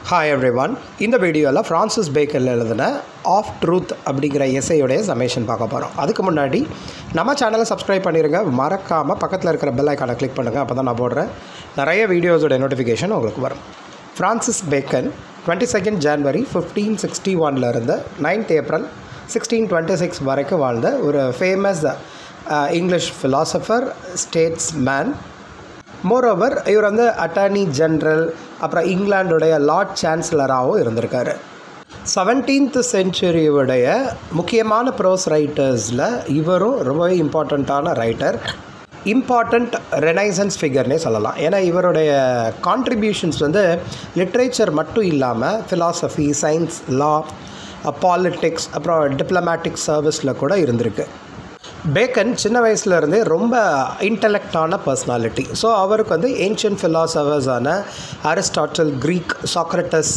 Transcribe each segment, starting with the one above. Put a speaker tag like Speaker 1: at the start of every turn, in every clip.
Speaker 1: Hi everyone. இந்த வீடியோவில் Francis Bacon எழுதின ஆஃப் ட்ரூத் அப்படிங்கிற எஸ்ஸேயோடைய சமேஷன் பார்க்க போகிறோம். அதுக்கு முன்னாடி நம்ம சேனலை சப்ஸ்கிரைப் பண்ணிடுங்க, மறக்காமல் பக்கத்தில் இருக்கிற பெல் ஐக்கானை கிளிக் பண்ணுங்கள். அப்போ தான் நான் போடுறேன் நிறைய வீடியோஸோட நோட்டிஃபிகேஷன் உங்களுக்கு வரும். ஃப்ரான்சிஸ் பேக்கன் 22 ஜனவரி 1561 இருந்து 9th ஏப்ரல் 1626 வரைக்கும் வாழ்ந்த ஒரு famous English philosopher, statesman. Moreover இவர் வந்து அட்டார்னி ஜென்ரல், அப்புறம் இங்கிலாண்டுடைய லார்ட் சான்சலராகவும் இருந்திருக்காரு. 17th சென்ச்சுரியுடைய முக்கியமான ப்ரோஸ் ரைட்டர்ஸில் இவரும் ரொம்பவே இம்பார்ட்டண்ட்டான ரைட்டர், இம்பார்ட்டண்ட் ரெனைசன்ஸ் ஃபிகர்னே சொல்லலாம். ஏன்னா இவருடைய கான்ட்ரிபியூஷன்ஸ் வந்து லிட்ரேச்சர் மட்டும் இல்லாமல் ஃபிலாசபி, சயின்ஸ், லா, பாலிட்டிக்ஸ், அப்புறம் டிப்ளமேட்டிக் சர்வீஸில் கூட இருந்திருக்கு. பேக்கன் சின்ன வயசுலேருந்தே ரொம்ப இன்டலெக்டான பர்சனாலிட்டி. ஸோ அவருக்கு வந்து ஏன்ஷியன்ட் ஃபிலாசபர்ஸான அரிஸ்டாட்டில், க்ரீக், சாக்ரட்டஸ்,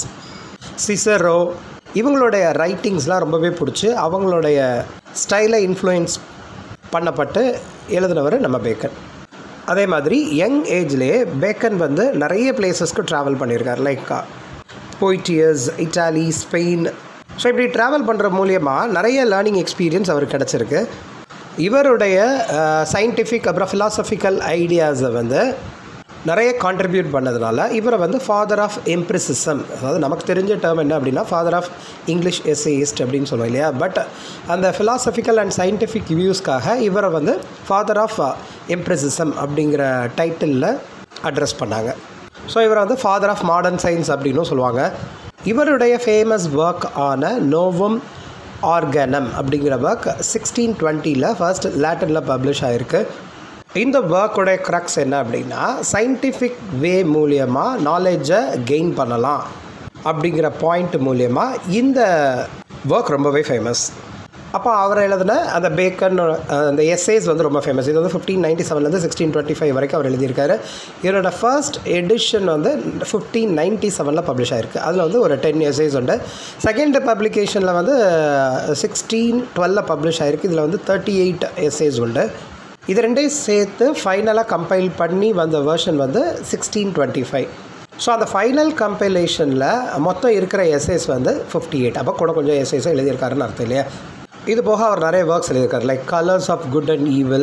Speaker 1: சிசரோ இவங்களுடைய ரைட்டிங்ஸ்லாம் ரொம்பவே பிடிச்சி அவங்களுடைய ஸ்டைலை இன்ஃப்ளூயன்ஸ் பண்ணப்பட்டு எழுதினவர் நம்ம பேக்கன். அதே மாதிரி யங் ஏஜ்லேயே பேக்கன் வந்து நிறைய பிளேசஸ்க்கு ட்ராவல் பண்ணியிருக்கார். Like Poitiers, Italy, Spain. So இப்படி ட்ராவல் பண்ணுற மூலியமாக நிறைய லேர்னிங் எக்ஸ்பீரியன்ஸ் அவருக்கு கிடச்சிருக்கு. இவருடைய சயின்டிஃபிக் அப்புறம் ஃபிலாசபிக்கல் ஐடியாஸை வந்து நிறைய கான்ட்ரிபியூட் பண்ணதுனால இவரை வந்து ஃபாதர் ஆஃப் எம்பிரிசிசம், அதாவது நமக்கு தெரிஞ்ச டேர்ம் என்ன அப்படின்னா ஃபாதர் ஆஃப் இங்கிலீஷ் எஸ்ஸேயிஸ்ட் அப்படின்னு சொல்லுவோம் இல்லையா. பட் அந்த ஃபிலாசபிக்கல் அண்ட் சயின்டிஃபிக் வியூஸ்க்காக இவரை வந்து ஃபாதர் ஆஃப் எம்பிரிசிசம் அப்படிங்கிற டைட்டிலில் அட்ரஸ் பண்ணாங்க. ஸோ இவரை வந்து ஃபாதர் ஆஃப் மாடர்ன் சயின்ஸ் அப்படின்னும் சொல்லுவாங்க. இவருடைய ஃபேமஸ் ஒர்க் ஆன நோவம் ஆர்கனம் அப்படிங்கிற ஒர்க் 1620 ஃபர்ஸ்ட் லேட்டனில் பப்ளிஷ் ஆகிருக்கு. இந்த ஒர்க்கோடைய க்ரக்ஸ் என்ன அப்படின்னா சயின்டிஃபிக் வே மூலியமாக நாலேஜை கெயின் பண்ணலாம் அப்படிங்கிற பாயிண்ட் மூலியமாக இந்த ஒர்க் ரொம்பவே ஃபேமஸ். அப்போ அவர் எழுதின அந்த பேக்கன் அந்த எஸ்ஸேஸ் வந்து ரொம்ப ஃபேமஸ். இது வந்து 1597 1625 வரைக்கும் அவர் எழுதியிருக்காரு. இவரோட ஃபர்ஸ்ட் எடிஷன் வந்து 1597 பப்ளிஷ் ஆகிருக்கு. அதில் வந்து ஒரு 10 எஸ்ஸேஸ் உண்டு. செகண்ட் பப்ளிகேஷனில் வந்து 1612 பப்ளிஷ் ஆகிருக்கு. இதில் வந்து 38 எஸ்ஸேஸ் உண்டு. இது ரெண்டையும் சேர்த்து ஃபைனலாக கம்பைல் பண்ணி வந்த வேர்ஷன் வந்து 1625. ஸோ அந்த ஃபைனல் கம்பைலேஷனில் மொத்தம் இருக்கிற எஸ்ஸேஸ் வந்து 58. அப்போ கூட கொஞ்சம் எஸ்ஸேஸை எழுதியிருக்காருன்னு அர்த்தம் இல்லையா. இது போக அவர் நிறைய ஒர்க்ஸ் எழுதியிருக்காரு. Like colours of good and evil,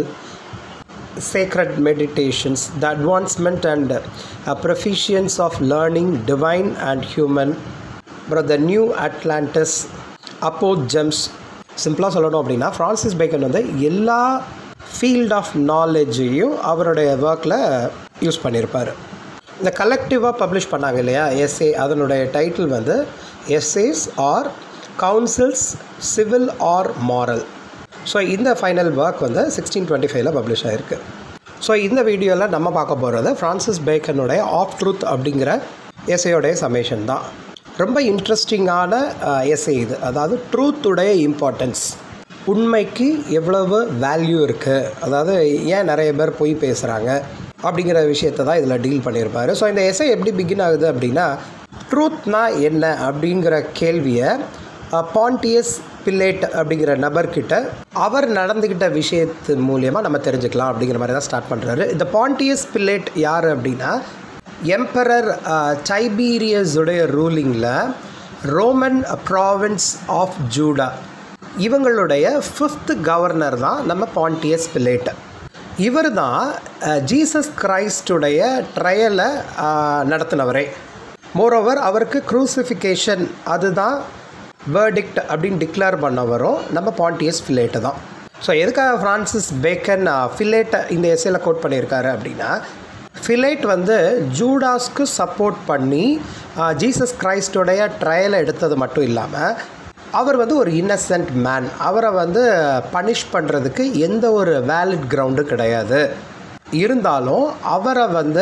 Speaker 1: sacred meditations, the advancement and proficience of learning, divine and human, அப்புறம் த நியூ அட்லாண்டஸ், அப்போஜெம்ஸ். சிம்பிளாக சொல்லணும் அப்படின்னா ஃப்ரான்சிஸ் பேக்கன் வந்து எல்லா ஃபீல்ட் ஆஃப் நாலேஜையும் அவருடைய ஒர்க்கில் யூஸ் பண்ணியிருப்பார். இந்த கலெக்டிவாக பப்ளிஷ் பண்ணாங்க இல்லையா எஸ்ஏ, அதனுடைய டைட்டில் வந்து essays or counsels civil or moral. So இந்த ஃபைனல் ஒர்க் வந்து 1625 பப்ளிஷ் ஆகிருக்கு. ஸோ இந்த வீடியோவில் நம்ம பார்க்க போகிறது ஃப்ரான்சிஸ் பேக்கனுடைய ஆஃப் ட்ரூத் அப்படிங்கிற எஸ்ஏயோடைய சமேஷன் தான். ரொம்ப இன்ட்ரெஸ்டிங்கான எஸ்ஏ இது. அதாவது ட்ரூத்துடைய இம்பார்ட்டன்ஸ், உண்மைக்கு எவ்வளவு வேல்யூ இருக்குது, அதாவது ஏன் நிறைய பேர் பொய் பேசுகிறாங்க அப்படிங்கிற விஷயத்தை தான் இதில் டீல் பண்ணியிருப்பார். ஸோ இந்த எஸ்ஏ எப்படி பிகின் ஆகுது அப்படின்னா ட்ரூத்னா என்ன அப்படிங்கிற கேள்வியை பாண்டியஸ் பிலேட் அப்படிங்கிற நபர்கிட்ட அவர் நடந்துக்கிட்ட விஷயத்து மூலியமாக நம்ம தெரிஞ்சுக்கலாம் அப்படிங்கிற மாதிரி தான் ஸ்டார்ட் பண்ணுறாரு. இந்த பாண்டியஸ் பிலேட் யார் அப்படின்னா எம்பரர் டைபீரியஸுடைய ரூலிங்கில் ரோமன் ப்ராவின்ஸ் ஆஃப் ஜூடா இவங்களுடைய 5th கவர்னர் தான் நம்ம பாண்டியஸ் பிலேட். இவர் தான் ஜீசஸ் கிரைஸ்டுடைய ட்ரையலை நடத்தினவரே. மோரோவர் அவருக்கு க்ரூசிஃபிகேஷன் அதுதான் வேர்டிக்ட் அப்படின்னு டிக்ளேர் பண்ணவரும் நம்ம பாண்டியஸ் பிலேட்டு தான். ஸோ எதுக்காக ஃப்ரான்சிஸ் பேக்கன் பிலேட்டை இந்த எஸ்ஏல கோட் பண்ணியிருக்காரு அப்படின்னா பிலேட் வந்து ஜூடாஸ்க்கு சப்போர்ட் பண்ணி ஜீசஸ் கிரைஸ்டுடைய ட்ரையலை எடுத்தது மட்டும் இல்லாமல் அவர் வந்து ஒரு இன்னசென்ட் மேன். அவரை வந்து பனிஷ் பண்ணுறதுக்கு எந்த ஒரு வேலிட் கிரவுண்டும் கிடையாது. இருந்தாலும் அவரை வந்து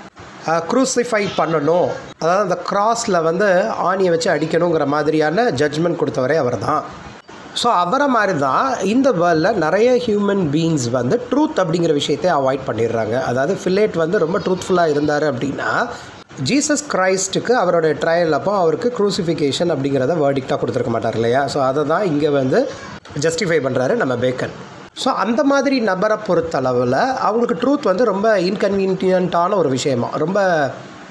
Speaker 1: க்ரூசிஃபை பண்ணணும், அதாவது அந்த கிராஸில் வந்து ஆணியை வச்சு அடிக்கணுங்கிற மாதிரியான ஜட்ஜ்மெண்ட் கொடுத்தவரே அவர் தான். ஸோ அவரை மாதிரி தான் இந்த வேர்ல்டில் நிறைய ஹியூமன் பீயிங்ஸ் வந்து ட்ரூத் அப்படிங்கிற விஷயத்தை அவாய்ட் பண்ணிடுறாங்க. அதாவது பிலேட் வந்து ரொம்ப ட்ரூத்ஃபுல்லாக இருந்தார் அப்படின்னா ஜீசஸ் கிரைஸ்ட்டுக்கு அவருடைய ட்ரையல் அப்போ அவருக்கு க்ரூசிஃபிகேஷன் அப்படிங்கிறத வேர்டிக்டாக கொடுத்துருக்க மாட்டார் இல்லையா. ஸோ அதை தான் இங்கே வந்து ஜஸ்டிஃபை பண்ணுறாரு நம்ம பேக்கன். ஸோ அந்த மாதிரி நபரை பொறுத்தளவில் அவங்களுக்கு ட்ரூத் வந்து ரொம்ப இன்கன்வீனியண்ட்டான ஒரு விஷயமா, ரொம்ப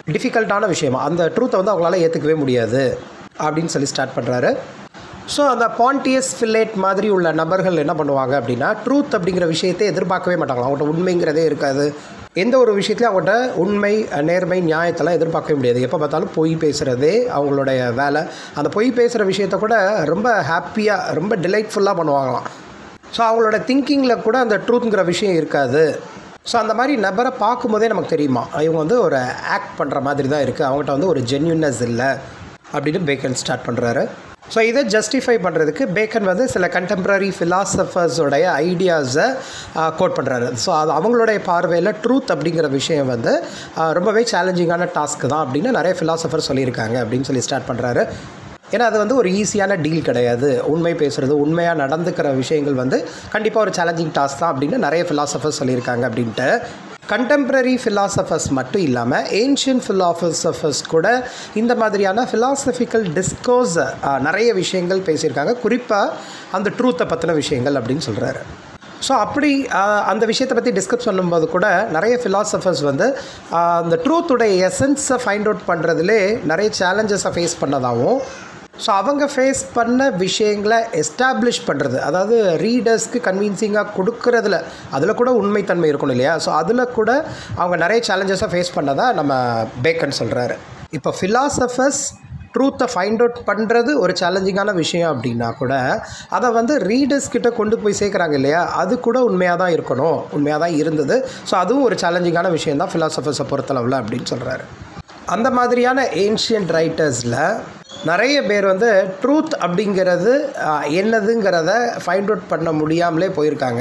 Speaker 1: டிஃபிகல்ட்டான விஷயமா, அந்த ட்ரூத்தை வந்து அவங்களால ஏற்றுக்கவே முடியாது அப்படின்னு சொல்லி ஸ்டார்ட் பண்ணுறாரு. ஸோ அந்த பாண்டியஸ் பிலேட் மாதிரி உள்ள நபர்கள் என்ன பண்ணுவாங்க அப்படின்னா, ட்ரூத் அப்படிங்கிற விஷயத்தை எதிர்பார்க்கவே மாட்டாங்க. அவங்கள்ட்ட உண்மைங்கிறதே இருக்காது. எந்த ஒரு விஷயத்துலையும் அவங்கள்ட்ட உண்மை, நேர்மை, நியாயத்தெல்லாம் எதிர்பார்க்கவே முடியாது. எப்போ பார்த்தாலும் பொய் பேசுகிறதே அவங்களுடைய வேலை. அந்த பொய் பேசுகிற விஷயத்த கூட ரொம்ப ஹாப்பியாக, ரொம்ப டிலைட்ஃபுல்லாக பண்ணுவாங்களாம். ஸோ அவங்களோட திங்கிங்கில் கூட அந்த ட்ரூத்துங்கிற விஷயம் இருக்காது. ஸோ அந்த மாதிரி நபரை பார்க்கும்போதே நமக்கு தெரியுமா, இவங்க வந்து ஒரு ஆக்ட் பண்ணுற மாதிரி தான் இருக்குது, அவங்ககிட்ட வந்து ஒரு ஜென்யூன்னஸ் இல்லை அப்படின்னு பேக்கன் ஸ்டார்ட் பண்ணுறாரு. ஸோ இதை ஜஸ்டிஃபை பண்ணுறதுக்கு பேக்கன் வந்து சில கண்டெம்ப்ரரி ஃபிலாசபர்ஸோடைய ஐடியாஸை கோட் பண்ணுறாரு. ஸோ அது அவங்களுடைய பார்வையில் ட்ரூத் அப்படிங்கிற விஷயம் வந்து ரொம்பவே சேலஞ்சிங்கான டாஸ்க்கு தான் அப்படின்னு நிறைய ஃபிலாசபர் சொல்லியிருக்காங்க அப்படின்னு சொல்லி ஸ்டார்ட் பண்ணுறாரு. ஏன்னா அது வந்து ஒரு ஈஸியான டீல் கிடையாது. உண்மை பேசுகிறது, உண்மையாக நடந்துக்கிற விஷயங்கள் வந்து கண்டிப்பாக ஒரு சேலஞ்சிங் டாஸ்க் தான் அப்படின்னு நிறைய ஃபிலாசபர்ஸ் சொல்லியிருக்காங்க அப்படின்ட்டு. கண்டெம்ப்ரரி ஃபிலாசபர்ஸ் மட்டும் இல்லாமல் ஏன்ஷியன் ஃபிலாசபர்ஸ் கூட இந்த மாதிரியான ஃபிலாசபிக்கல் டிஸ்கோர்ஸ் நிறைய விஷயங்கள் பேசியிருக்காங்க, குறிப்பாக அந்த ட்ரூத்தை பற்றின விஷயங்கள் அப்படின்னு சொல்கிறாரு. ஸோ அப்படி அந்த விஷயத்தை பற்றி டிஸ்கஸ் பண்ணும்போது கூட நிறைய ஃபிலாசபர்ஸ் வந்து அந்த ட்ரூத்துடைய எசன்ஸை ஃபைண்ட் அவுட் பண்ணுறதுலே நிறைய சேலஞ்சஸை ஃபேஸ் பண்ணதாகவும், ஸோ அவங்க ஃபேஸ் பண்ண விஷயங்களை எஸ்டாப்ளிஷ் பண்ணுறது, அதாவது ரீடர்ஸ்க்கு கன்வின்சிங்காக கொடுக்குறதுல அதில் கூட உண்மைத்தன்மை இருக்கணும் இல்லையா. ஸோ அதில் கூட அவங்க நிறைய சேலஞ்சஸை ஃபேஸ் பண்ணதாக நம்ம பேக்கன் சொல்கிறாரு. இப்போ ஃபிலாசபர்ஸ் ட்ரூத்தை ஃபைண்ட் அவுட் பண்ணுறது ஒரு சேலஞ்சிங்கான விஷயம் அப்படின்னா கூட அதை வந்து ரீடர்ஸ் கிட்ட கொண்டு போய் சேர்க்குறாங்க இல்லையா, அது கூட உண்மையாக தான் இருக்கணும், உண்மையாக தான் இருந்தது. ஸோ அதுவும் ஒரு சேலஞ்சிங்கான விஷயம் தான் ஃபிலாசபர்ஸை பொறுத்தளவில் அப்படின்னு சொல்கிறாரு. அந்த மாதிரியான ஏன்ஷியன்ட் ரைட்டர்ஸில் நிறைய பேர் வந்து ட்ரூத் அப்படிங்கிறது என்னதுங்கிறத ஃபைண்ட் அவுட் பண்ண முடியாமலே போயிருக்காங்க.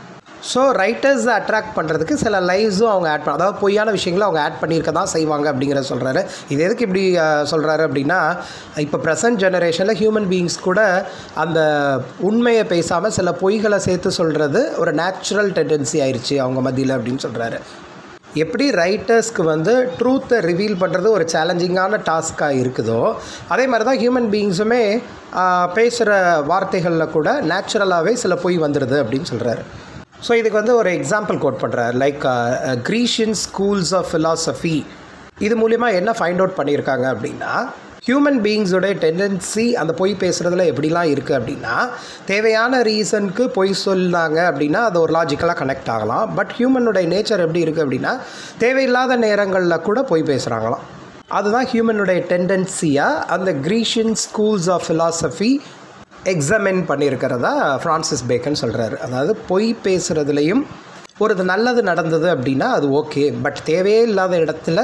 Speaker 1: ஸோ ரைட்டர்ஸை அட்ராக்ட் பண்ணுறதுக்கு சில லைவ்ஸும் அவங்க ஆட் அதாவது பொய்யான விஷயங்களும் அவங்க ஆட் பண்ணியிருக்க தான் செய்வாங்க அப்படிங்கிறத சொல்கிறாரு. இது எதுக்கு இப்படி சொல்கிறாரு அப்படின்னா, இப்போ ப்ரெசன்ட் ஜெனரேஷனில் ஹியூமன் பீயிங்ஸ் கூட அந்த உண்மையை பேசாமல் சில பொய்களை சேர்த்து சொல்கிறது ஒரு நேச்சுரல் டெண்டன்சி ஆயிடுச்சு அவங்க மத்தியில் அப்படின்னு சொல்கிறாரு. எப்படி ரைட்டர்ஸ்க்கு வந்து ட்ரூத்தை ரிவீல் பண்ணுறது ஒரு சேலஞ்சிங்கான டாஸ்க்காக இருக்குதோ, அதே மாதிரி தான் ஹியூமன் பீயிங்ஸுமே பேசுகிற வார்த்தைகளில் கூட நேச்சுரலாகவே சில பொய் வந்துடுது அப்படின்னு சொல்கிறாரு. ஸோ இதுக்கு வந்து ஒரு எக்ஸாம்பிள் கோட் பண்ணுறாரு. Like Grecian schools of philosophy இது மூலிமா என்ன ஃபைண்ட் அவுட் பண்ணியிருக்காங்க அப்படின்னா, ஹியூமன் பீயிங்ஸோடைய டெண்டன்சி அந்த பொய் பேசுகிறதுல எப்படிலாம் இருக்குது அப்படின்னா, தேவையான ரீசனுக்கு பொய் சொன்னாங்க அப்படின்னா அது ஒரு லாஜிக்கலாக கனெக்ட் ஆகலாம். பட் ஹியூமனுடைய நேச்சர் எப்படி இருக்குது அப்படின்னா, தேவையில்லாத நேரங்களில் கூட பொய் பேசுகிறாங்களாம். அதுதான் ஹியூமனுடைய டெண்டன்சியாக அந்த Grecian schools of philosophy examine பண்ணியிருக்கிறதா ஃப்ரான்சிஸ் பேக்கன் சொல்கிறாரு. அதாவது பொய் பேசுகிறதுலையும் ஒரு நல்லது நடந்தது அப்படின்னா அது ஓகே, பட் தேவையே இல்லாத இடத்துல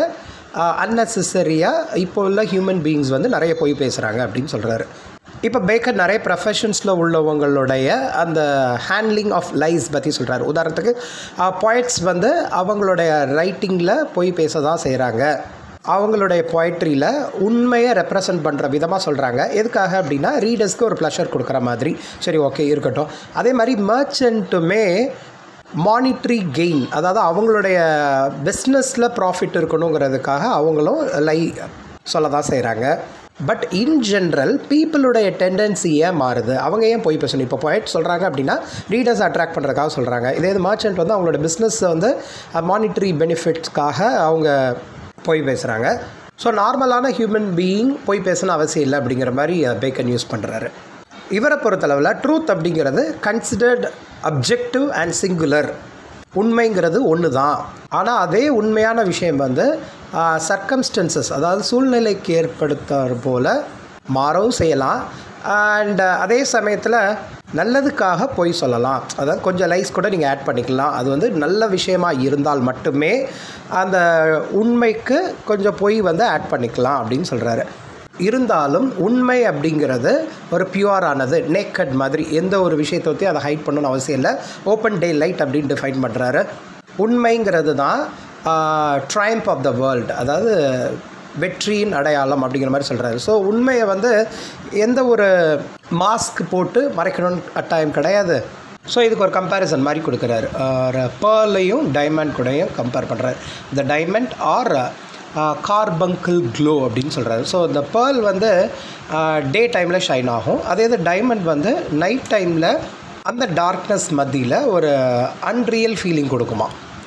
Speaker 1: அன்னெசரியாக இப்போ உள்ள ஹியூமன் பீயிங்ஸ் வந்து நிறைய பொய் பேசுகிறாங்க அப்படின்னு சொல்கிறாரு. இப்போ பேக்கன் நிறைய ப்ரொஃபஷன்ஸில் உள்ளவங்களுடைய அந்த ஹேண்ட்லிங் ஆஃப் லைஸ் பற்றி சொல்கிறாரு. உதாரணத்துக்கு போய்ட்ஸ் வந்து அவங்களுடைய ரைட்டிங்கில் பொய் பேச தான் செய்கிறாங்க. அவங்களுடைய பொயட்ரியில் உண்மையை ரெப்ரசன்ட் பண்ணுற விதமாக சொல்கிறாங்க. எதுக்காக அப்படின்னா ரீடர்ஸ்க்கு ஒரு ப்ளஷர் கொடுக்குற மாதிரி. சரி, ஓகே, இருக்கட்டும். அதே மாதிரி மர்ச்சன்ட்டுமே மானிட்ரி கெயின், அதாவது அவங்களுடைய பிஸ்னஸில் ப்ராஃபிட் இருக்கணுங்கிறதுக்காக அவங்களும் சொல்ல தான் செய்கிறாங்க. பட் இன் ஜென்ரல் பீப்புளுடைய டெண்டன்சி ஏன் மாறுது, அவங்க ஏன் பொய் பேசணும்? இப்போ பொயட் சொல்கிறாங்க அப்படின்னா ரீடர்ஸ் அட்ராக்ட் பண்ணுறதுக்காக சொல்கிறாங்க. இதே மர்ச்சன்ட் வந்து அவங்களோட பிஸ்னஸை வந்து மானிட்ரி பெனிஃபிட்ஸ்க்காக அவங்க பொய் பேசுகிறாங்க. ஸோ நார்மலான ஹியூமன் பீயிங் பொய் பேசணும் அவசியம் இல்லை அப்படிங்கிற மாதிரி பேக்கன் யூஸ் பண்ணுறாரு. இவரை பொறுத்தளவில் ட்ரூத் அப்படிங்கிறது கன்சிடர்ட் அப்ஜெக்டிவ் அண்ட் சிங்குலர். உண்மைங்கிறது ஒன்று தான். ஆனால் அதே உண்மையான விஷயம் வந்து சர்க்கம்ஸ்டன்சஸ், அதாவது சூழ்நிலைக்கு ஏற்படுத்துற போல் மாறவும் செய்யலாம். அண்ட் அதே சமயத்தில் நல்லதுக்காக பொய் சொல்லலாம். அதாவது கொஞ்சம் லைஸ் கூட நீங்கள் ஆட் பண்ணிக்கலாம். அது வந்து நல்ல விஷயமாக இருந்தால் மட்டுமே அந்த உண்மைக்கு கொஞ்சம் பொய் வந்து ஆட் பண்ணிக்கலாம் அப்படின்னு சொல்கிறாரு. இருந்தாலும் உண்மை அப்படிங்கிறது ஒரு பியூரானது, நேக்கட் மாதிரி, எந்த ஒரு விஷயத்தை பற்றி அதை ஹைட் பண்ணணும்னு அவசியம் இல்லை. ஓப்பன் டே லைட் அப்படின்னு டிஃபைன் பண்ணுறாரு. உண்மைங்கிறது தான் ட்ரையம்ப் ஆஃப் த வேர்ல்டு, அதாவது வெற்றியின் அடையாளம் அப்படிங்கிற மாதிரி சொல்கிறாரு. ஸோ உண்மையை வந்து எந்த ஒரு மாஸ்க் போட்டு மறைக்கணும்னு கட்டாயம் கிடையாது. ஸோ இதுக்கு ஒரு கம்பேரிசன் மாதிரி கொடுக்குறாரு. பேர்லையும் டைமண்ட் கூடயும் கம்பேர் பண்ணுறாரு. இந்த டைமண்ட் ஆர் கார்பங்கிள் க்ளோ அப்படின்னு சொல்கிறாரு. ஸோ இந்த பேர்ல் வந்து டே டைமில் ஷைன் ஆகும். அதே இது டைமண்ட் வந்து நைட் டைமில் அந்த டார்க்னஸ் மத்தியில் ஒரு அன்ரியல் ஃபீலிங் கொடுக்குமா.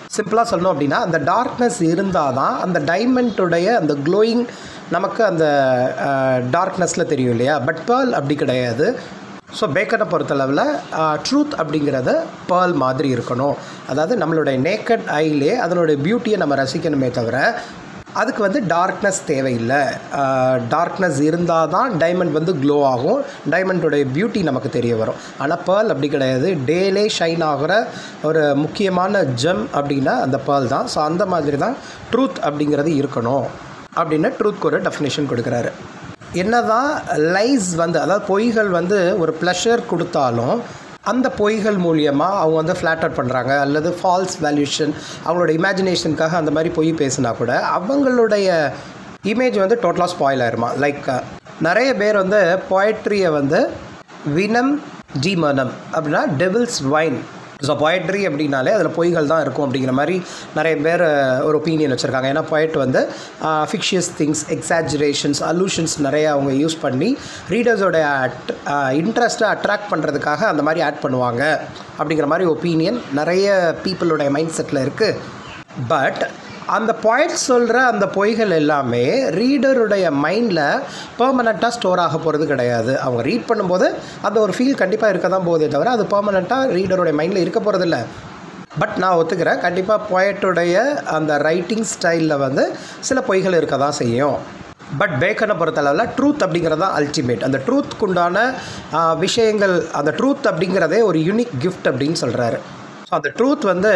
Speaker 1: சிம்பிளாக சொல்லணும் அப்படின்னா அந்த டார்க்னஸ் இருந்தால் தான் அந்த டைமண்டுடைய அந்த க்ளோயிங் நமக்கு அந்த டார்க்னஸில் தெரியும் இல்லையா. பட் பேர்ல் அப்படி கிடையாது. ஸோ பேக்கனை பொறுத்தளவில் ட்ரூத் அப்படிங்கிறது பேர்ல் மாதிரி இருக்கணும். அதாவது நம்மளுடைய நேக்கட் ஐலே அதனுடைய பியூட்டியை நம்ம ரசிக்கணுமே தவிர அதுக்கு வந்து டார்க்னஸ் தேவையில்லை. டார்க்னஸ் இருந்தால் தான் டைமண்ட் வந்து க்ளோ ஆகும், டைமண்டோடைய பியூட்டி நமக்கு தெரிய வரும். ஆனால் பேர்ல் அப்படி கிடையாது. டேலே ஷைன் ஆகிற ஒரு முக்கியமான ஜெம் அப்படின்னா அந்த பேர்ல் தான். ஸோ அந்த மாதிரி தான் ட்ரூத் அப்படிங்கிறது இருக்கணும் அப்படின்னு ட்ரூத்க்கு ஒரு டெஃபினேஷன் கொடுக்குறாரு. என்ன தான் லைஸ் வந்து அதாவது பொய்கள் வந்து ஒரு ப்ளஷர் கொடுத்தாலும் அந்த பொய்கள் மூலியமாக அவங்க வந்து ஃப்ளாட்டர் பண்ணுறாங்க அல்லது ஃபால்ஸ் வேல்யூஷன் அவங்களோட இமேஜினேஷனுக்காக அந்த மாதிரி பொய் பேசினா கூட அவங்களுடைய இமேஜ் வந்து டோட்டலாக ஸ்பாயில் ஆயிருமா. லைக் நிறைய பேர் வந்து பொயட்ரியை வந்து வினம் ஜீமனம் அப்படின்னா டெவில்ஸ் வைன். ஸோ பொயட்ரி அப்படின்னாலே அதில் பொய்கள் தான் இருக்கும் அப்படிங்கிற மாதிரி நிறைய பேர் ஒரு ஒப்பீனியன் வச்சுருக்காங்க. ஏன்னா பொயட் வந்து ஃபிக்ஷியஸ் திங்ஸ், எக்ஸாஜரேஷன்ஸ், அலூஷன்ஸ் நிறைய அவங்க யூஸ் பண்ணி ரீடர்ஸோட இன்ட்ரெஸ்ட்டை அட்ராக்ட் பண்ணுறதுக்காக அந்த மாதிரி ஆட் பண்ணுவாங்க அப்படிங்கிற மாதிரி ஒப்பீனியன் நிறைய பீப்புளோடைய மைண்ட் செட்டில் இருக்குது. பட் அந்த பாயிண்ட் சொல்கிற அந்த பொய்கள் எல்லாமே ரீடருடைய மைண்டில் பெர்மனெண்ட்டாக ஸ்டோர் ஆக போகிறது கிடையாது. அவங்க ரீட் பண்ணும்போது அந்த ஒரு ஃபீல் கண்டிப்பாக இருக்க தான் போதே தவிர அது பெர்மனெண்ட்டாக ரீடருடைய மைண்டில் இருக்க போகிறதில்ல. பட் நான் ஒத்துக்கிறேன், கண்டிப்பாக பொயட்டுடைய அந்த ரைட்டிங் ஸ்டைலில் வந்து சில பொய்கள் இருக்க தான் செய்யும். பட் பேக்கனை பொறுத்தளவில் ட்ரூத் அப்படிங்கிறது தான் அல்டிமேட். அந்த ட்ரூத்துக்குண்டான விஷயங்கள், அந்த ட்ரூத் அப்படிங்கிறதே ஒரு யூனிக் கிஃப்ட் அப்படின்னு சொல்கிறாரு. ஸோ அந்த ட்ரூத் வந்து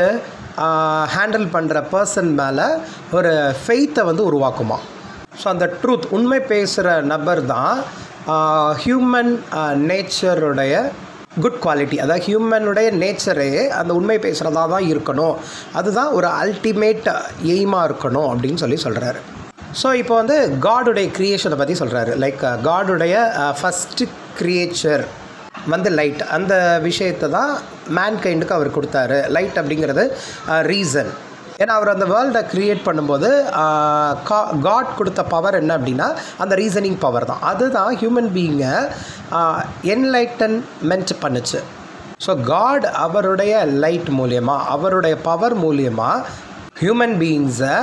Speaker 1: ஹேண்டில் பண்ணுற பர்சன் மேலே ஒரு ஃபெய்த்தை வந்து உருவாக்குமா. ஸோ அந்த ட்ரூத் உண்மை பேசுகிற நபர் தான் ஹியூமன் நேச்சருடைய குட் குவாலிட்டி. அதாவது ஹியூமனுடைய நேச்சரே அந்த உண்மை பேசுகிறதா தான் இருக்கணும், அதுதான் ஒரு அல்டிமேட் எய்மாக இருக்கணும் அப்படின்னு சொல்கிறாரு. ஸோ இப்போ வந்து காடுடைய க்ரியேஷனை பற்றி சொல்கிறாரு. லைக் காடுடைய ஃபஸ்ட்டு க்ரியேச்சர் வந்து லைட். அந்த விஷயத்தை தான் மேன்கைண்டுக்கு அவர் கொடுத்தாரு. லைட் அப்படிங்கிறது ரீசன். ஏன்னா அவர் அந்த வேர்ல்டை க்ரியேட் பண்ணும்போது காட் கொடுத்த பவர் என்ன அப்படின்னா அந்த ரீசனிங் பவர் தான். அதுதான் ஹியூமன் பீயிங்கை என்லைட்டன்மெண்ட் பண்ணுச்சு. ஸோ காட் அவருடைய லைட் மூலியமாக, அவருடைய பவர் மூலியமாக ஹியூமன் பீயிங்ஸை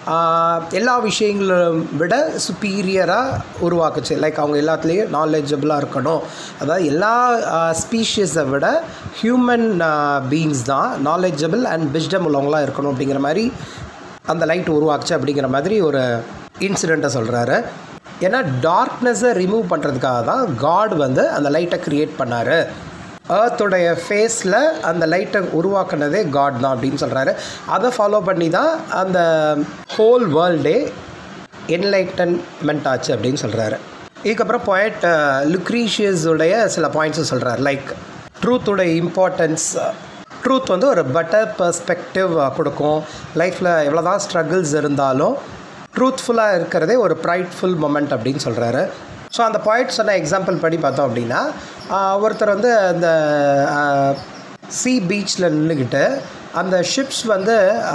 Speaker 1: எல்லா விஷயங்களும் விட சுப்பீரியராக உருவாக்குச்சு. லைக் அவங்க எல்லாத்துலேயும் நாலேஜபிளாக இருக்கணும். அதாவது எல்லா ஸ்பீஷீஸை விட ஹியூமன் பீயிங்ஸ் தான் நாலேஜபிள் அண்ட் விஸ்டம் உள்ளவங்களாக இருக்கணும் அப்படிங்கிற மாதிரி அந்த லைட் உருவாக்குச்சு அப்படிங்கிற மாதிரி ஒரு இன்சிடெண்ட்டை சொல்கிறாரு. ஏன்னா டார்க்னஸை ரிமூவ் பண்ணுறதுக்காக தான் காட் வந்து அந்த லைட்டை க்ரியேட் பண்ணார். ஏர்த்துடைய ஃபேஸில் அந்த லைட்டை உருவாக்குனதே காட் தான் அப்படின்னு சொல்கிறாரு. அதை ஃபாலோ பண்ணி தான் அந்த ஹோல் வேர்ல்டே என்லைட்டன்மெண்ட் ஆச்சு அப்படின்னு சொல்கிறாரு. இதுக்கப்புறம் பொயட் லுக்ரீஷியஸுடைய சில பாயிண்ட்ஸை சொல்கிறார். லைக் ட்ரூத்துடைய இம்பார்ட்டன்ஸ், ட்ரூத் வந்து ஒரு பெட்டர் பெர்ஸ்பெக்டிவ் கொடுக்கும். லைஃப்பில் எவ்வளோ தான் ஸ்ட்ரகிள்ஸ் இருந்தாலும் ட்ரூத்ஃபுல்லாக இருக்கிறதே ஒரு ப்ரைட்ஃபுல் மொமெண்ட் அப்படின்னு சொல்கிறாரு. ஸோ அந்த பாயிண்ட் சொன்ன எக்ஸாம்பிள் படி பார்த்தோம் அப்படின்னா ஒருத்தர் வந்து அந்த சீ பீச்சில் நின்றுக்கிட்டு அந்த ஷிப்ஸ் வந்து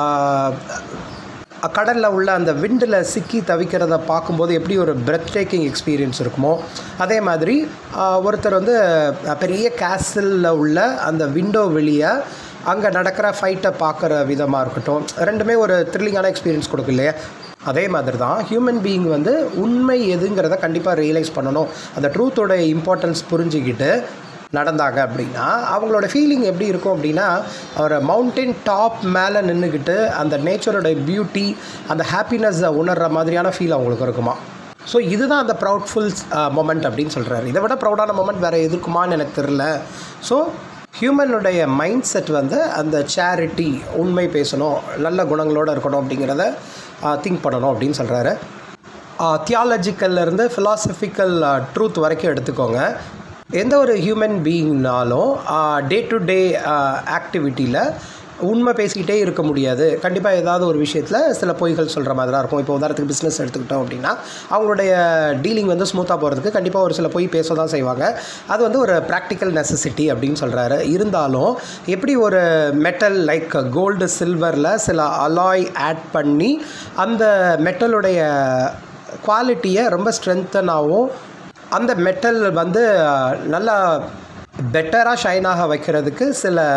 Speaker 1: கடலில் உள்ள அந்த விண்டில் சிக்கி தவிக்கிறத பார்க்கும்போது எப்படி ஒரு பிரெத் டேக்கிங் எக்ஸ்பீரியன்ஸ் இருக்குமோ அதே மாதிரி ஒருத்தர் வந்து பெரிய கேசலில் உள்ள அந்த விண்டோ வெளியே அங்கே நடக்கிற ஃபைட்டை பார்க்குற விதமாக இருக்கட்டும், ரெண்டுமே ஒரு த்ரில்லிங்கான எக்ஸ்பீரியன்ஸ் கொடுக்கும் இல்லையா. அதே மாதிரி தான் ஹியூமன் பீயிங் வந்து உண்மை எதுங்கிறத கண்டிப்பாக ரியலைஸ் பண்ணணும். அந்த ட்ரூத்தோட இம்பார்ட்டன்ஸ் புரிஞ்சுக்கிட்டு நடந்தாங்க அப்படின்னா அவங்களோட ஃபீலிங் எப்படி இருக்கும் அப்படின்னா ஒரு மவுண்டன் டாப் மேலே நின்றுக்கிட்டு அந்த நேச்சரோட பியூட்டி அந்த ஹாப்பினஸை உணர்கிற மாதிரியான ஃபீல் அவங்களுக்கு இருக்குமா. ஸோ இதுதான் அந்த ப்ரௌட்ஃபுல் மொமெண்ட் அப்படின்னு சொல்கிறாரு. இதை விட ப்ரௌடான மொமெண்ட் வேறு எதுக்குமான்னு எனக்கு தெரில. ஸோ ஹியூமனுடைய மைண்ட் செட் வந்து அந்த சேரிட்டி, உண்மை பேசணும், நல்ல குணங்களோடு இருக்கணும் அப்படிங்கிறத திங்க் பண்ணணும் அப்படின்னு சொல்கிறாரு. தியாலஜிக்கல்லேருந்து ஃபிலாசபிக்கல் ட்ரூத் வரைக்கும் எடுத்துக்கோங்க. எந்த ஒரு ஹியூமன் பீயிங்னாலும் டே டு டே ஆக்டிவிட்டியில் உண்மை பேசிக்கிட்டே இருக்க முடியாது. கண்டிப்பாக ஏதாவது ஒரு விஷயத்தில் சில பொய்கள் சொல்கிற மாதிரி தான் இருக்கும். இப்போ உதாரணத்துக்கு பிஸ்னஸ் எடுத்துக்கிட்டோம் அப்படின்னா அவங்களுடைய டீலிங் வந்து ஸ்மூத்தாக போகிறதுக்கு கண்டிப்பாக ஒரு சில பொய் பேச தான் செய்வாங்க. அது வந்து ஒரு ப்ராக்டிக்கல் நெசசிட்டி அப்படின்னு சொல்கிறாரு. இருந்தாலும் எப்படி ஒரு மெட்டல் லைக் கோல்டு சில்வரில் சில அலாய் ஆட் பண்ணி அந்த மெட்டலுடைய குவாலிட்டியை ரொம்ப ஸ்ட்ரென்த்தனாகவும் அந்த மெட்டல் வந்து நல்லா பெட்டராக ஷைனாக வைக்கிறதுக்கு சில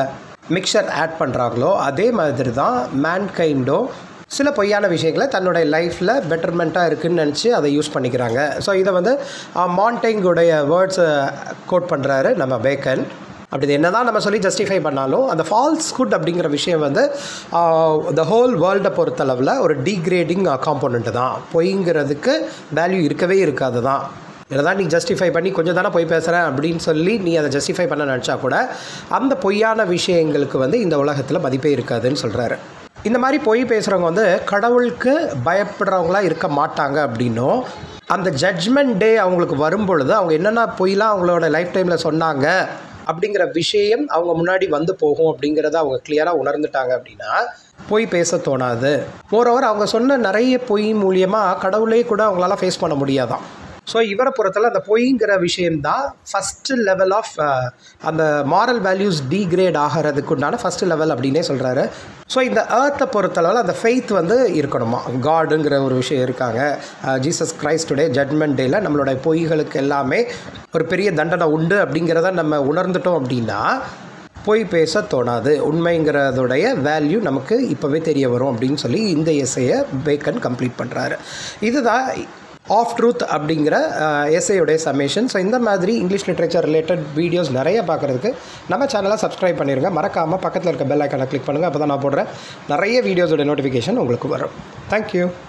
Speaker 1: மிக்சர் ஆட் பண்ணுறாங்களோ அதே மாதிரி தான் மேன்கைண்டும் சில பொய்யான விஷயங்களை தன்னுடைய லைஃப்பில் பெட்டர்மெண்ட்டாக இருக்குதுன்னு நினச்சி அதை யூஸ் பண்ணிக்கிறாங்க. ஸோ இதை வந்து மாண்டேங்குடைய வேர்ட்ஸை கோட் பண்ணுறாரு நம்ம பேக்கன். அப்படி என்ன தான் நம்ம சொல்லி ஜஸ்டிஃபை பண்ணாலும் அந்த ஃபால்ஸ்ஹுட் அப்படிங்கிற விஷயம் வந்து த ஹோல் வேர்ல்டை பொறுத்தளவில் ஒரு டீக்ரேடிங் காம்போனண்ட்டு தான். பொய்ங்கிறதுக்கு வேல்யூ இருக்கவே இருக்காது தான். என்னதான் நீ ஜஸ்டிஃபை பண்ணி கொஞ்சம் தானே பொய் பேசுகிறேன் அப்படின்னு சொல்லி நீ அதை ஜஸ்டிஃபை பண்ண நினச்சா கூட அந்த பொய்யான விஷயங்களுக்கு வந்து இந்த உலகத்தில் மதிப்பே இருக்காதுன்னு சொல்கிறாரு. இந்த மாதிரி பொய் பேசுகிறவங்க வந்து கடவுளுக்கு பயப்படுறவங்களா இருக்க மாட்டாங்க அப்படின்னும், அந்த ஜட்ஜ்மெண்ட் டே அவங்களுக்கு வரும்பொழுது அவங்க என்னென்ன பொய்லாம் அவங்களோட லைஃப் டைமில் சொன்னாங்க அப்படிங்கிற விஷயம் அவங்க முன்னாடி வந்து போகும் அப்படிங்கிறத அவங்க கிளியராக உணர்ந்துட்டாங்க அப்படின்னா பொய் பேச தோணாது. மோரோவர் அவங்க சொன்ன நிறைய பொய் மூலியமாக கடவுளே கூட அவங்களால ஃபேஸ் பண்ண முடியாதான். ஸோ இவரை பொறுத்தல அந்த பொய்ங்கிற விஷயம்தான் ஃபஸ்ட்டு லெவல் ஆஃப் அந்த மாரல் வேல்யூஸ் டீக்ரேட் ஆகிறதுக்கு உண்டான ஃபஸ்ட்டு லெவல் அப்படின்னே சொல்கிறாரு. ஸோ இந்த ஏர்த்தை பொறுத்தளவில் அந்த ஃபெய்த் வந்து இருக்கணுமா, காடுங்கிற ஒரு விஷயம் இருக்காங்க. ஜீசஸ் கிரைஸ்டுடைய ஜட்மெண்ட் டேயில் நம்மளோட பொய்களுக்கு எல்லாமே ஒரு பெரிய தண்டனை உண்டு அப்படிங்கிறத நம்ம உணர்ந்துட்டோம் அப்படின்னா பொய் பேச தோணாது. உண்மைங்கிறதுடைய வேல்யூ நமக்கு இப்போவே தெரிய வரும் அப்படின்னு சொல்லி இந்த எஸ்ஸையை பேக்கன் கம்ப்ளீட் பண்ணுறாரு. இதுதான் ஆஃப் ட்ரூத் அப்படிங்கிற எஸ்ஸையோடைய சம்மேஷன். ஸோ இந்த மாதிரி இங்கிலீஷ் லிட்ரேச்சர் ரிலேட்டட் வீடியோஸ் நிறைய பார்க்குறதுக்கு நம்ம சேனலை சப்ஸ்கிரைப் பண்ணிடுங்க. மறக்காமல் பக்கத்தில் இருக்க பெல் ஐக்கானை கிளிக் பண்ணுங்கள். அப்போ தான் நான் போடுற நிறைய வீடியோஸோட நோட்டிஃபிகேஷன் உங்களுக்கு வரும். தேங்க்யூ.